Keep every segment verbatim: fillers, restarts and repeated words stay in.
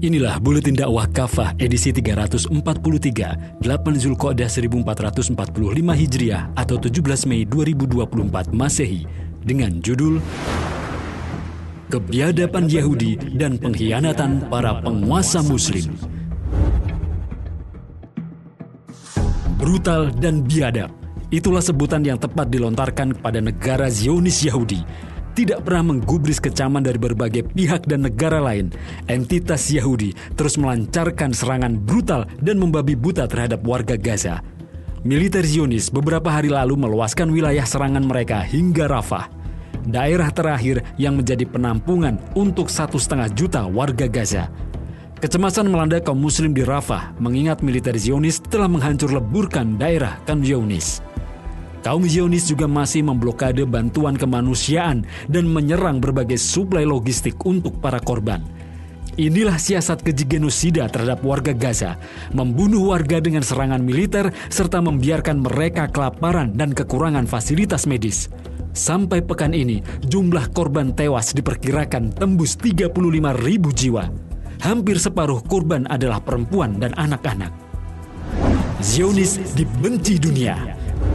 Inilah Buletin Dakwah Kafah edisi tiga ratus empat puluh tiga, delapan Zulqa'dah seribu empat ratus empat puluh lima Hijriah atau tujuh belas Mei dua ribu dua puluh empat Masehi dengan judul Kebiadaban Yahudi dan Pengkhianatan Para Penguasa Muslim. Brutal dan biadab, itulah sebutan yang tepat dilontarkan kepada negara Zionis Yahudi. Tidak pernah menggubris kecaman dari berbagai pihak dan negara lain, entitas Yahudi terus melancarkan serangan brutal dan membabi buta terhadap warga Gaza. Militer Zionis beberapa hari lalu meluaskan wilayah serangan mereka hingga Rafah, daerah terakhir yang menjadi penampungan untuk satu setengah juta warga Gaza. Kecemasan melanda kaum muslim di Rafah mengingat militer Zionis telah menghancur leburkan daerah Khan Younis. Kaum Zionis juga masih memblokade bantuan kemanusiaan dan menyerang berbagai suplai logistik untuk para korban. Inilah siasat keji genosida terhadap warga Gaza, membunuh warga dengan serangan militer serta membiarkan mereka kelaparan dan kekurangan fasilitas medis. Sampai pekan ini, jumlah korban tewas diperkirakan tembus tiga puluh lima ribu jiwa. Hampir separuh korban adalah perempuan dan anak-anak. Zionis dibenci dunia.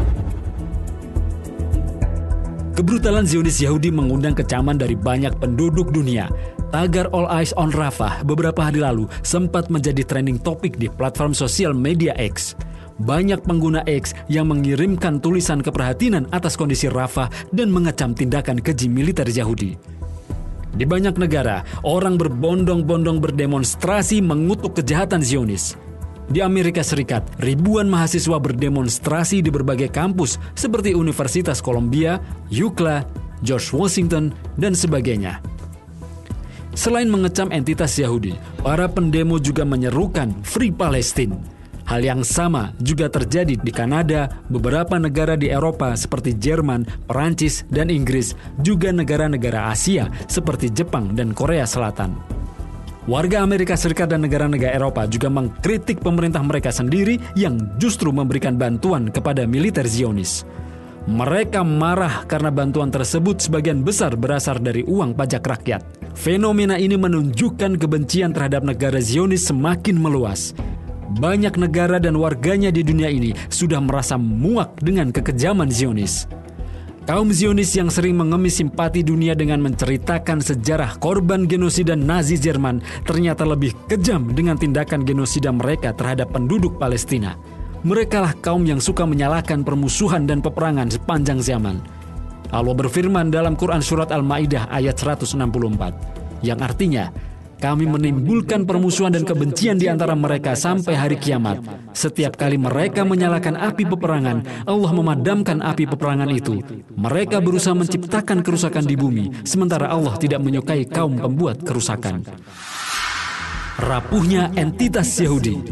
Kebrutalan Zionis Yahudi mengundang kecaman dari banyak penduduk dunia. Tagar All Eyes on Rafah beberapa hari lalu sempat menjadi trending topik di platform sosial media X. Banyak pengguna X yang mengirimkan tulisan keprihatinan atas kondisi Rafah dan mengecam tindakan keji militer Yahudi. Di banyak negara, orang berbondong-bondong berdemonstrasi mengutuk kejahatan Zionis. Di Amerika Serikat, ribuan mahasiswa berdemonstrasi di berbagai kampus seperti Universitas Columbia, U C L A, George Washington, dan sebagainya. Selain mengecam entitas Yahudi, para pendemo juga menyerukan Free Palestine. Hal yang sama juga terjadi di Kanada, beberapa negara di Eropa seperti Jerman, Perancis, dan Inggris, juga negara-negara Asia seperti Jepang dan Korea Selatan. Warga Amerika Serikat dan negara-negara Eropa juga mengkritik pemerintah mereka sendiri yang justru memberikan bantuan kepada militer Zionis. Mereka marah karena bantuan tersebut sebagian besar berasal dari uang pajak rakyat. Fenomena ini menunjukkan kebencian terhadap negara Zionis semakin meluas. Banyak negara dan warganya di dunia ini sudah merasa muak dengan kekejaman Zionis. Kaum Zionis yang sering mengemis simpati dunia dengan menceritakan sejarah korban genosida Nazi Jerman ternyata lebih kejam dengan tindakan genosida mereka terhadap penduduk Palestina. Merekalah kaum yang suka menyalahkan permusuhan dan peperangan sepanjang zaman. Allah berfirman dalam Quran Surat Al-Ma'idah ayat seratus enam puluh empat, yang artinya, kami menimbulkan permusuhan dan kebencian di antara mereka sampai hari kiamat. Setiap kali mereka menyalakan api peperangan, Allah memadamkan api peperangan itu. Mereka berusaha menciptakan kerusakan di bumi, sementara Allah tidak menyukai kaum pembuat kerusakan. Rapuhnya entitas Yahudi.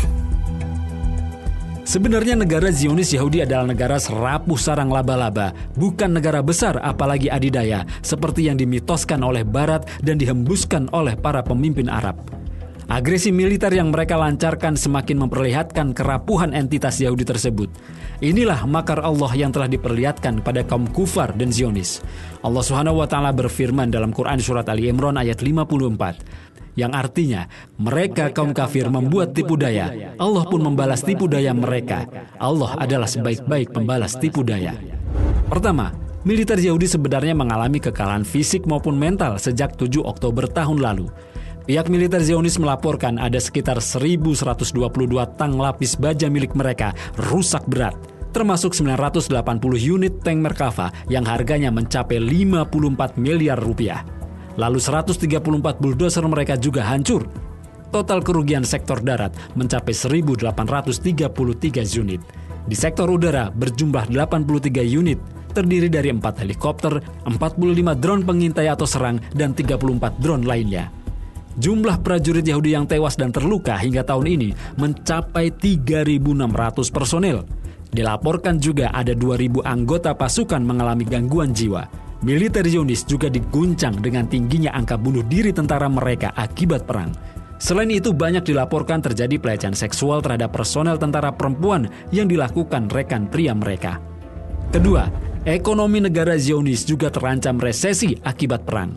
Sebenarnya negara Zionis Yahudi adalah negara serapuh sarang laba-laba, bukan negara besar apalagi adidaya, seperti yang dimitoskan oleh Barat dan dihembuskan oleh para pemimpin Arab. Agresi militer yang mereka lancarkan semakin memperlihatkan kerapuhan entitas Yahudi tersebut. Inilah makar Allah yang telah diperlihatkan pada kaum kufar dan Zionis. Allah Subhanahu wa taala berfirman dalam Quran Surat Ali Imran ayat lima puluh empat, yang artinya mereka kaum kafir membuat tipu daya, Allah pun membalas tipu daya mereka. Allah adalah sebaik-baik pembalas tipu daya. Pertama, militer Yahudi sebenarnya mengalami kekalahan fisik maupun mental sejak tujuh Oktober tahun lalu. Pihak militer Zionis melaporkan ada sekitar seribu seratus dua puluh dua tang lapis baja milik mereka rusak berat, termasuk sembilan ratus delapan puluh unit tank Merkava yang harganya mencapai lima puluh empat miliar rupiah. Lalu seratus tiga puluh empat bulldozer mereka juga hancur. Total kerugian sektor darat mencapai seribu delapan ratus tiga puluh tiga unit. Di sektor udara berjumlah delapan puluh tiga unit, terdiri dari empat helikopter, empat puluh lima drone pengintai atau serang, dan tiga puluh empat drone lainnya. Jumlah prajurit Yahudi yang tewas dan terluka hingga tahun ini mencapai tiga ribu enam ratus personel. Dilaporkan juga ada dua ribu anggota pasukan mengalami gangguan jiwa. Militer Zionis juga diguncang dengan tingginya angka bunuh diri tentara mereka akibat perang. Selain itu banyak dilaporkan terjadi pelecehan seksual terhadap personel tentara perempuan yang dilakukan rekan pria mereka. Kedua, ekonomi negara Zionis juga terancam resesi akibat perang.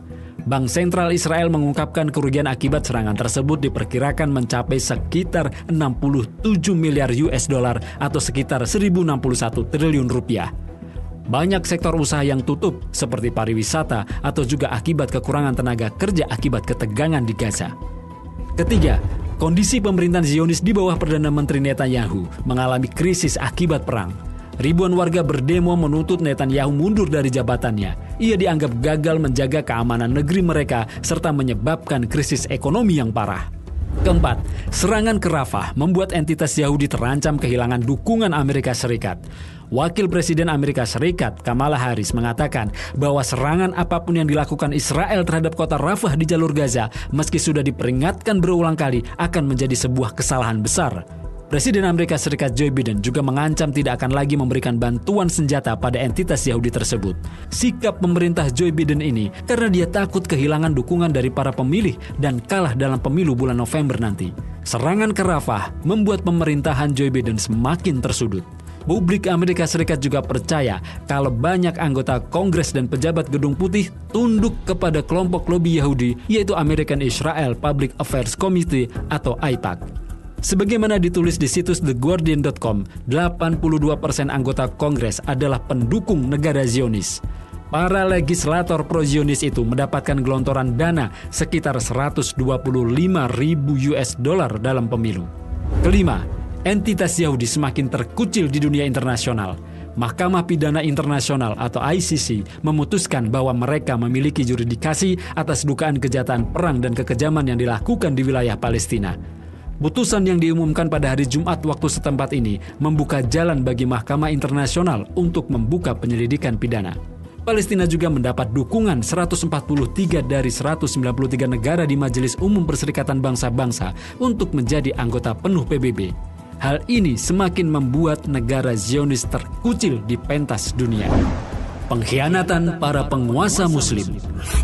Bank Sentral Israel mengungkapkan kerugian akibat serangan tersebut diperkirakan mencapai sekitar enam puluh tujuh miliar U S dollar atau sekitar seribu enam puluh satu triliun rupiah. Banyak sektor usaha yang tutup seperti pariwisata atau juga akibat kekurangan tenaga kerja akibat ketegangan di Gaza. Ketiga, kondisi pemerintahan Zionis di bawah Perdana Menteri Netanyahu mengalami krisis akibat perang. Ribuan warga berdemo menuntut Netanyahu mundur dari jabatannya. Ia dianggap gagal menjaga keamanan negeri mereka serta menyebabkan krisis ekonomi yang parah. Keempat, serangan ke Rafah membuat entitas Yahudi terancam kehilangan dukungan Amerika Serikat. Wakil Presiden Amerika Serikat, Kamala Harris, mengatakan bahwa serangan apapun yang dilakukan Israel terhadap kota Rafah di jalur Gaza, meski sudah diperingatkan berulang kali, akan menjadi sebuah kesalahan besar. Presiden Amerika Serikat Joe Biden juga mengancam tidak akan lagi memberikan bantuan senjata pada entitas Yahudi tersebut. Sikap pemerintah Joe Biden ini karena dia takut kehilangan dukungan dari para pemilih dan kalah dalam pemilu bulan November nanti. Serangan ke Rafah membuat pemerintahan Joe Biden semakin tersudut. Publik Amerika Serikat juga percaya kalau banyak anggota Kongres dan pejabat Gedung Putih tunduk kepada kelompok lobi Yahudi, yaitu American Israel Public Affairs Committee atau A I P A C. Sebagaimana ditulis di situs the guardian dot com, delapan puluh dua persen anggota Kongres adalah pendukung negara Zionis. Para legislator pro-Zionis itu mendapatkan gelontoran dana sekitar seratus dua puluh lima ribu U S dollar dalam pemilu. Kelima, entitas Yahudi semakin terkucil di dunia internasional. Mahkamah Pidana Internasional atau I C C memutuskan bahwa mereka memiliki jurisdiksi atas dugaan kejahatan perang dan kekejaman yang dilakukan di wilayah Palestina. Putusan yang diumumkan pada hari Jumat waktu setempat ini membuka jalan bagi Mahkamah Internasional untuk membuka penyelidikan pidana. Palestina juga mendapat dukungan seratus empat puluh tiga dari seratus sembilan puluh tiga negara di Majelis Umum Perserikatan Bangsa-Bangsa untuk menjadi anggota penuh P B B. Hal ini semakin membuat negara Zionis terkucil di pentas dunia. Pengkhianatan para penguasa Muslim.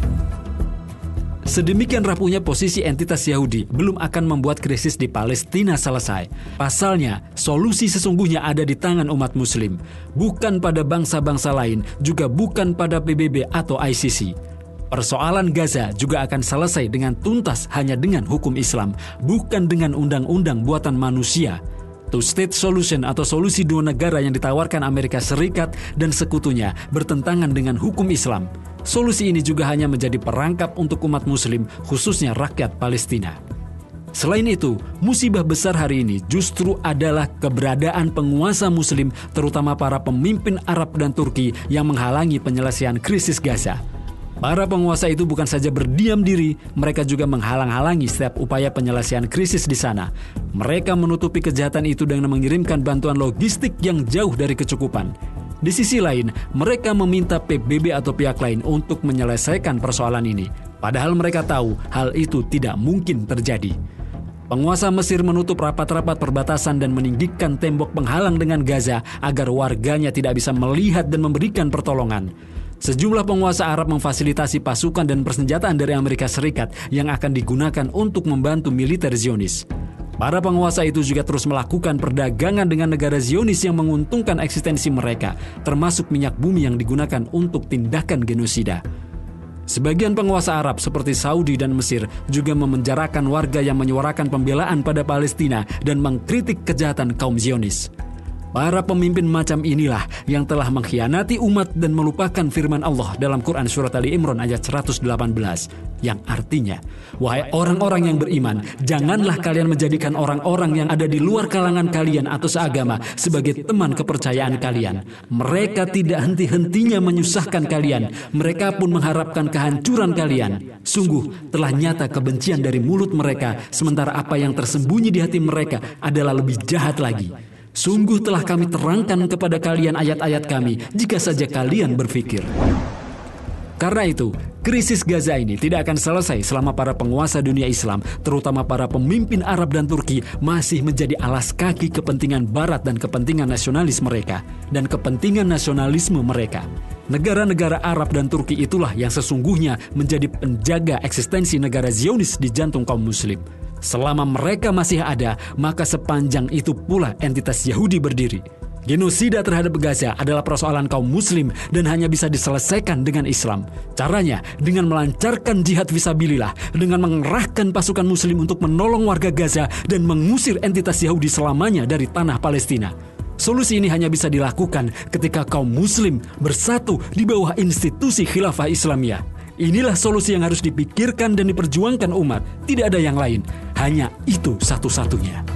Sedemikian rapuhnya posisi entitas Yahudi belum akan membuat krisis di Palestina selesai. Pasalnya, solusi sesungguhnya ada di tangan umat Muslim, bukan pada bangsa-bangsa lain, juga bukan pada P B B atau I C C. Persoalan Gaza juga akan selesai dengan tuntas hanya dengan hukum Islam, bukan dengan undang-undang buatan manusia. Two-state solution atau solusi dua negara yang ditawarkan Amerika Serikat dan sekutunya bertentangan dengan hukum Islam. Solusi ini juga hanya menjadi perangkap untuk umat Muslim, khususnya rakyat Palestina. Selain itu, musibah besar hari ini justru adalah keberadaan penguasa Muslim, terutama para pemimpin Arab dan Turki yang menghalangi penyelesaian krisis Gaza. Para penguasa itu bukan saja berdiam diri, mereka juga menghalang-halangi setiap upaya penyelesaian krisis di sana. Mereka menutupi kejahatan itu dengan mengirimkan bantuan logistik yang jauh dari kecukupan. Di sisi lain, mereka meminta P B B atau pihak lain untuk menyelesaikan persoalan ini. Padahal mereka tahu hal itu tidak mungkin terjadi. Penguasa Mesir menutup rapat-rapat perbatasan dan meninggikan tembok penghalang dengan Gaza agar warganya tidak bisa melihat dan memberikan pertolongan. Sejumlah penguasa Arab memfasilitasi pasukan dan persenjataan dari Amerika Serikat yang akan digunakan untuk membantu militer Zionis. Para penguasa itu juga terus melakukan perdagangan dengan negara Zionis yang menguntungkan eksistensi mereka, termasuk minyak bumi yang digunakan untuk tindakan genosida. Sebagian penguasa Arab seperti Saudi dan Mesir juga memenjarakan warga yang menyuarakan pembelaan pada Palestina dan mengkritik kejahatan kaum Zionis. Para pemimpin macam inilah yang telah mengkhianati umat dan melupakan firman Allah dalam Quran Surat Ali Imran ayat seratus delapan belas, yang artinya, wahai orang-orang yang beriman, janganlah kalian menjadikan orang-orang yang ada di luar kalangan kalian atau seagama sebagai teman kepercayaan kalian. Mereka tidak henti-hentinya menyusahkan kalian, mereka pun mengharapkan kehancuran kalian. Sungguh telah nyata kebencian dari mulut mereka, sementara apa yang tersembunyi di hati mereka adalah lebih jahat lagi. Sungguh telah kami terangkan kepada kalian ayat-ayat kami, jika saja kalian berfikir. Karena itu, krisis Gaza ini tidak akan selesai selama para penguasa dunia Islam, terutama para pemimpin Arab dan Turki, masih menjadi alas kaki kepentingan Barat dan kepentingan nasionalis mereka, dan kepentingan nasionalisme mereka. Negara-negara Arab dan Turki itulah yang sesungguhnya menjadi penjaga eksistensi negara Zionis di jantung kaum Muslim. Selama mereka masih ada, maka sepanjang itu pula entitas Yahudi berdiri. Genosida terhadap Gaza adalah persoalan kaum muslim dan hanya bisa diselesaikan dengan Islam. Caranya dengan melancarkan jihad fisabilillah, dengan mengerahkan pasukan muslim untuk menolong warga Gaza dan mengusir entitas Yahudi selamanya dari tanah Palestina. Solusi ini hanya bisa dilakukan ketika kaum muslim bersatu di bawah institusi khilafah Islamiyah. Inilah solusi yang harus dipikirkan dan diperjuangkan umat. Tidak ada yang lain. Hanya itu satu-satunya.